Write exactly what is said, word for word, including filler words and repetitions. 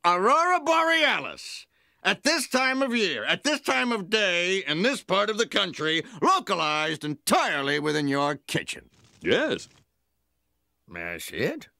Aurora Borealis. At this time of year, at this time of day, in this part of the country, localized entirely within your kitchen. Yes. May I see it?